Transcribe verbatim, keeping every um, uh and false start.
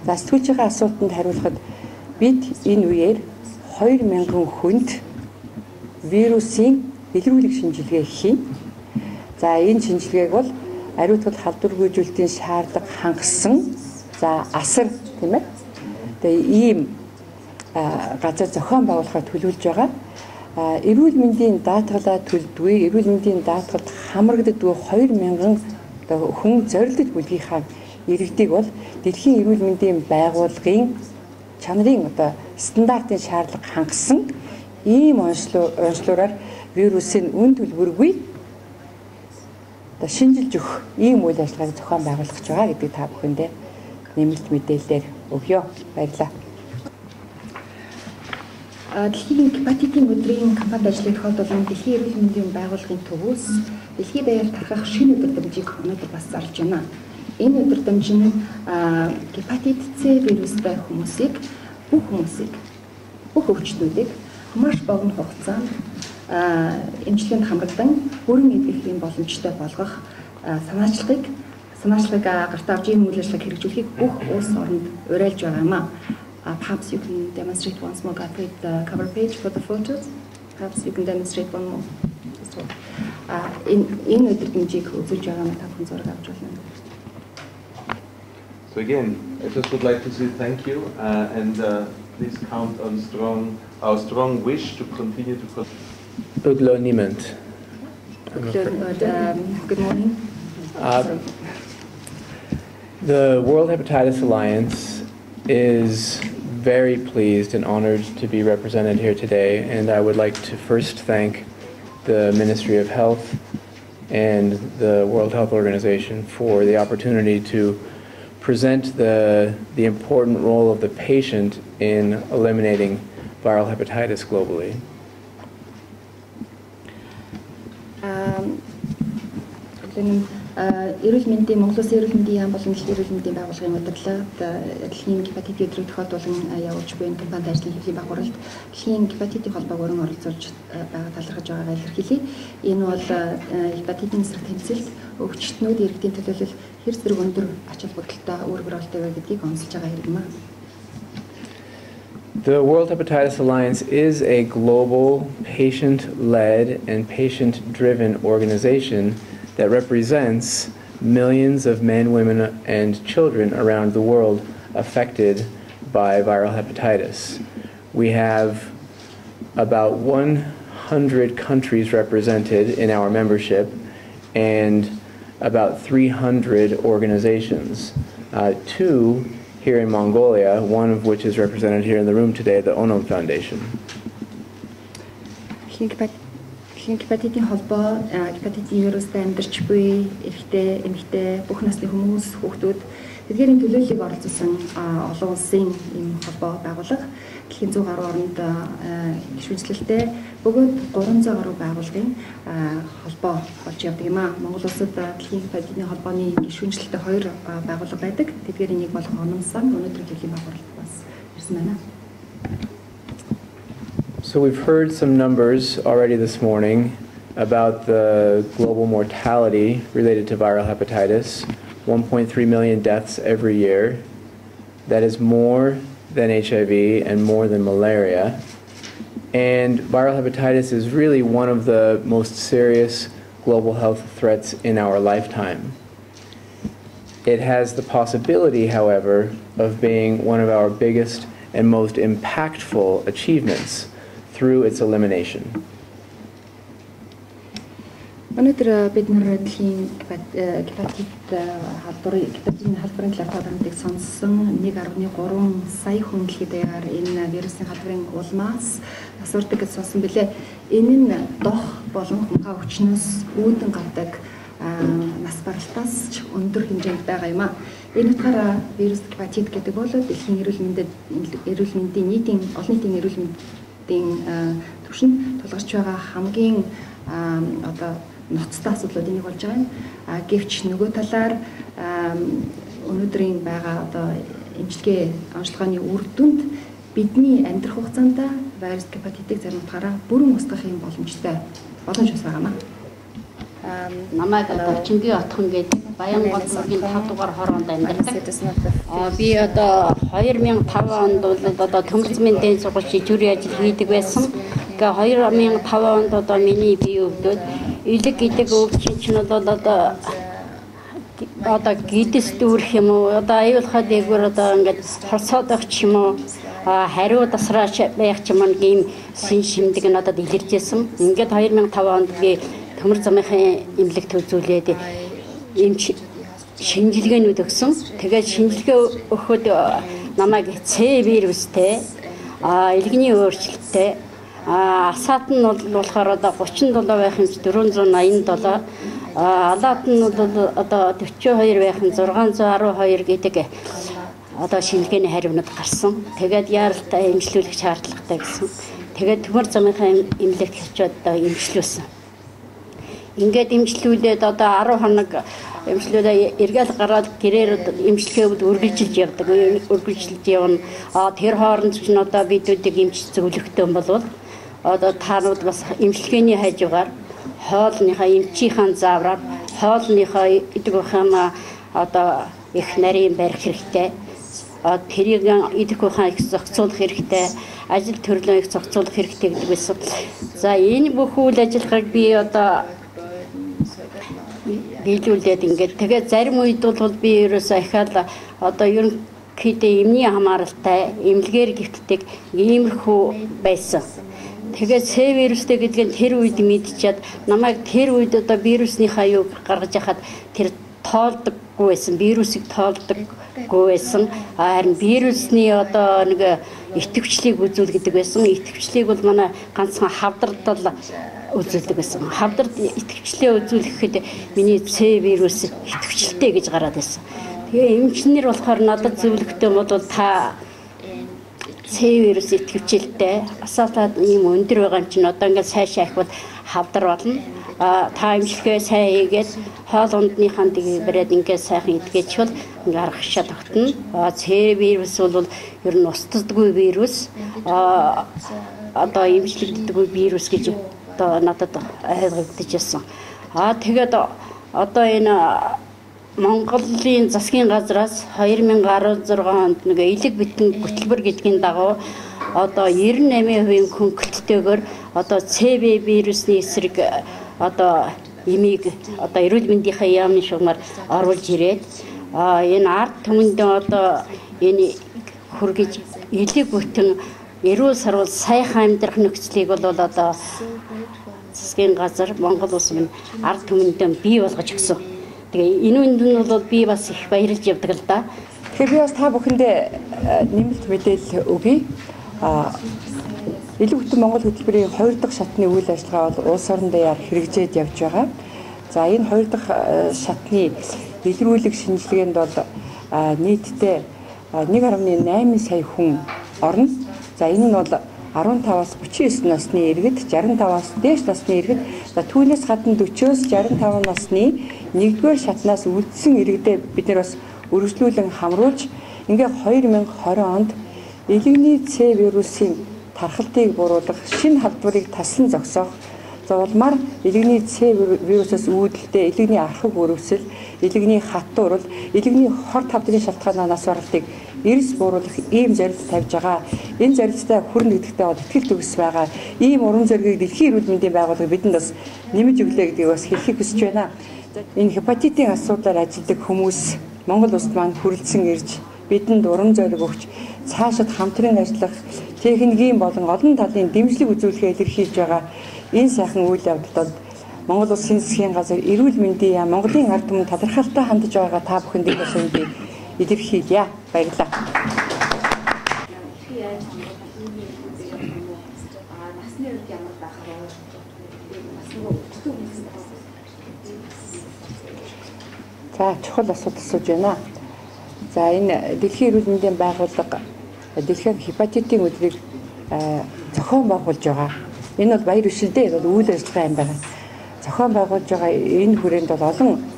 За сэтгүүлчийн асуултанд хариулахад бид энэ үеэр хоёр мянган хүнд вирусын дэлгэрүүлэг шинжилгээ хийн. За энэ шинжилгээг бол ариутгал халдваргүйжүүлэлтийн шаардлага хангасан за асар тийм ээ. Тэгээ ийм газар зохион байгуулахаар төлөвлөж байгаа. Эрүүл мэндийн даатгалаа төлөвлөдгүй, эрүүл мэндийн даатгалд хамрагддаггүй хоёр мянган хүн зорилт бүлгийнхаа иргэдийг бол дэлхийн эрүүл мэндийн байгууллагын чанарын одоо стандартын шаардлага хангасан ийм онцлогоор вирусын үн төлбөргүй одоо шинжилж өгөх ийм үйл ажиллагааг зохион байгуулах байгаа гэдэг та бүхэндээ нэмэлт мэдээлэлээр өгье. Баярлалаа. Дэлхийн гепатитын өдрийн кампанид ажиллах тохиолдолд Дэлхийн эрүүл мэндийн байгууллагын төвөөс дэлхийд даяар тархах шинэ өдрөмжийг өнөөдөр бас зарлж байна. Энэ өдрөмж нь гепатит С вирустай хүмүүсийг бүх хүмүүсийг бүх өвчтнүүдийг маш богино хугацаанд эмчилгээнд хамрагдан бүрэн эдгэх боломжтой болгох санаачлагыг санаачлагыг гартаа авч ийм үйл ажиллагааг хэрэгжүүлэхийг бүх улс оронд уриалж байгаа юм аа. Perhaps you can demonstrate once more, Godfrey, the cover page for the photos. Perhaps you can demonstrate one more. In in өдрөмжийг үзүүлж байгаа нь та бүхэн зураг авч байна. So again, I just would like to say thank you uh, and uh, please count on strong our strong wish to continue to. Uglo Niemand. Good morning. Uh, the World Hepatitis Alliance is very pleased and honored to be represented here today, and I would like to first thank the Ministry of Health and the World Health Organization for the opportunity to present the, the important role of the patient in eliminating viral hepatitis globally. Эрүүл мэндийн Монголын эрүүл мэндийн яам болон эрүүл мэндийн байгууллагын удирдлага дэлхийн гепатитын өдрийн тохиолдолд явуулж буй кампанид ажлын хэвлэлийн байгуулалт дэлхийн гепатитын холбоог өрн оролцуулж байгаа талархаж байгаагаа илэрхийлье. Энэ бол гепатитын эсрэг тэмцэлд өвчтнүүд иргэдийн төлөөлөл хэр зэрэг өндөр ач холбогдолтой үүрэг оролтой вэ гэдгийг онцолж байгаа хэрэг юм аа. The World Hepatitis Alliance is a global, patient-led and patient-driven organization that represents millions of men, women, and children around the world affected by viral hepatitis. We have about one hundred countries represented in our membership and about three hundred organizations. Uh, two here in Mongolia, one of which is represented here in the room today, the Onom Foundation. Гепатитын холбоо гепатитын вирустай амьдарч буй эрэгтэй, эмэгтэй, бүх насны хүмүүс, хүүхдүүд тэдгээрийн төлөөллийг оролцуулсан олон улсын ийм холбоо байгууллага дэлхийн зуун гаруй оронд гишүүнчлэлтэй бөгөөд гурван зуун гаруй байгууллагын холбоо болж явдаг юм аа. Монгол улсад дэлхийн гепатитын холбооны гишүүнчлэлтэй хоёр байгууллага байдаг. Тэдгээрийн нэг бол Ономсан, өнөөдөр хэвлэлийн байгууллага бас ирсэн байна. So we've heard some numbers already this morning about the global mortality related to viral hepatitis, one point three million deaths every year. That is more than H I V and more than malaria. And viral hepatitis is really one of the most serious global health threats in our lifetime. It has the possibility, however, of being one of our biggest and most impactful achievements through its elimination. Өнөөдөр бид нар дэлхийн гепатит халдварын гепатитын халдварын талаарх сонссон нэг гаруй гурван сая хүн дэлхийд даяар энэ вирусын халдварын улмаас асуурдаг гэж сонсон билээ. Энэ нь дох болон хумхаа өвчнөөс үүдэн гардаг нас баралтаас ч өндөр хэмжээнд байгаа юм аа. Энэ утгаараа вирус гепатит гэдэг бол дэлхийн эрүүл мэндэд эрүүл мэндийн нийтийн олон нийтийн эрүүл мэндийн түвшинд тулгарч байгаа хамгийн одоо ноцтой асуудлууд энийг болж байгаа юм. А гэвч нөгөө талаар өнөөдрийн байгаа одоо эмчилгээ онцлогооны үр дүнд бидний амьдрах хугацаанд вирус гепатитыг зарим утгаараа бүрэн устгах юм боломжтой боломж ус байгаа юм. намайг одоо Чингээ отхон гэдэг Баянгол мөргийн тав дугаар хороонд амьдардаг. Би одоо two thousand five онд бол одоо төмөр замын дээн сургууль жижүүрийн ажил хийдэг байсан. Гэхдээ two thousand five онд одоо миний бие өвдөд элэг гэдэг өвчин чинь бол одоо одоо гидэс дүүрэх юм уу одоо аюулхай дээгүүр одоо ингээд хорсоод байх ч юм уу хариу тасраач байх ч юм уу ийм шин шимдэг надад илэржсэн. Ингээд two thousand five онд би төмөр замынхаа эмнэлэгт үзүүлээд эмч шинжилгээнүүд өгсөн. Тэгээд шинжилгээ өгөхөд намайг С вирустэй а элэгний өөрчлөлттэй а асаат нь болохоор одоо thirty-seven байх юм four eighty-seven а алаат нь бол одоо forty-two байх юм six twelve гэдэг одоо шинжилгээний хариунууд гарсан. Тэгээд яаралтай эмчлүүлэх шаардлагатай гэсэн. Тэгээд төмөр замынхаа эмнэлэгт очиод одоо эмчлүүлсэн. Ингээд эмчлүүлээд одоо ten хоног эмчлүүлээ эргээл гараад гэрээр эмчилгээнд үргэлжилж явдаг. Үргэлжилж явна. А тэр хооронд ч н одоо бидүүдийг эмч зөвлөхтэй болвол одоо таанууд бас эмчилгээний хажуугаар хоолныхаа эмчийнхаа заавраар хоолныхаа идэг ухаанаа одоо их нарийн барих хэрэгтэй. А тэрийг идэх ухаан их зохицуулах хэрэгтэй. Ажил төрлөө их зохицуулах хэрэгтэй гэдэг байсан. За энэ бүх үйл ажиллагааг би одоо биелүүлээд ингээд тэгээд зарим үед бол би ерөөсөө ахаал одоо ерөнхийдөө эмний хамааралтай эмнэлгээр гихтдэг иймэрхүү байсан. Тэгээд С вирустэй гэдгийг тэр үед мэдчихээд намайг тэр үед одоо вирусныхаа юу гаргаж яхад тэр тоолдоггүй байсан, вирусыг тоолдоггүй байсан. Харин вирусны одоо нэг итгэвчлийг үзүүл гэдэг байсан. Итгэвчлийг бол манай ганцхан хавдардал үзүүлдэг байсан. Хавдард итгэвчлээ үзүүлэхэд миний С вирус итгэвчлээ гэж гараад байсан. Тэгээ эмчнэр болохоор надад зөвлөхтэй бол та С вирус итгэвчлээ асаатаад ийм өндөр байгаа юм чинь одоо ингээд сайшаа их бол хавдар болно. А та эмчилгээ сайн хийгээд хоол ундныхаа тийг бариад ингээд сайхан идгээч бол ингээд аргашаа тогтно. А С вирус бол ер нь устдаггүй вирус. А одоо эмчлэгддэггүй вирус гэж одоо надад ойлгогдчихсан. А тэгээд одоо энэ Монголын засгийн газраас two thousand sixteen онд нэг элэг битэн хөтөлбөр гэдгийн дагуу одоо ninety-eight percent хөнгөлөлтөөр одоо С вирусны эсрэг одоо эмийг одоо эрүүл мэндийнхаа яамны шугамар оруулж ирээд а энэ ард түмэнд одоо энэ хүргэж элэг бүтэн эрүүл сарвал сайхан амьдрах нөхцөлийг бол одоо засгийн газар Монгол улс минь ард түмэнд бий болгож өгсөн. Тэгээ энэ үнд нь бол би бас их баярлж явдаг л да. Тэгэхээр би бас та бүхэндээ нэмэлт мэдээлэл өгье. А элэг бүтэн Монгол хөтөлбөрийн хоёр дахь шатны үйл ажиллагаа бол улс орон даяар хэрэгжээд явж байгаа. За энэ хоёр дахь шатны дэлгэрүүлэг шинжилгээнд бол нийтдээ one point eight сая хүн орно. За энэ нь бол fifteen-аас thirty-nine насны иргэд, sixty-five-аас дээш насны иргэд, за түүнээс гадна forty-өөс sixty-five насны нэгдүгээр шатнаас үлдсэн иргэдээ бид нэр бас үргэлжлүүлэн хамруулж ингээд two thousand twenty онд элэгний С вирусын тархалтыг буруулах шинэ халдварыг таслан зогсоох зовлмаар элэгний С вирусээс үүдэлтэй элэгний архаг өрөвсөл, элэгний хатуурал, элэгний хор тавдрын шалтгаанаас баралтыг эрс бууруулах ийм зорилт тавьж байгаа. Энэ зорилттой хүрнэ гэдэгтээ бол итгэл төгс байгаа. Ийм уран зоригийг дэлхийн эрүүл мэндийн байгууллага бидэнд бас нэмж өглөө гэдгийг бас хэлхийг хүсэж байна. Энэ хепатитын асуудлаар ажилладаг хүмүүс Монгол улсад маань хүрэлцэн ирж бидэнд уран зориг өгч цаашид хамтран ажиллах техникийн болон олон талын дэмжлэг үзүүлэхээ илэрхийлж байгаа. Энэ сайхан үйл явдалд Монгол Улсын засгийн газар эрүүл мэндийн яам Монголын ард түмэн талархалтай хандж байгаа та бүхэнд бас би илэрхийлье. Баярлалаа. За чухал асуудал асууж байна. За энэ дэлхийн эрүүл мэндийн байгууллага дэлхийн хепатитын өдрийг зохион байгуулж байгаа. Энэ бол баяр хөшөлтэй бол үйл ажиллагаа юм байна. Зохион байгуулж байгаа энэ хүрээнд бол олон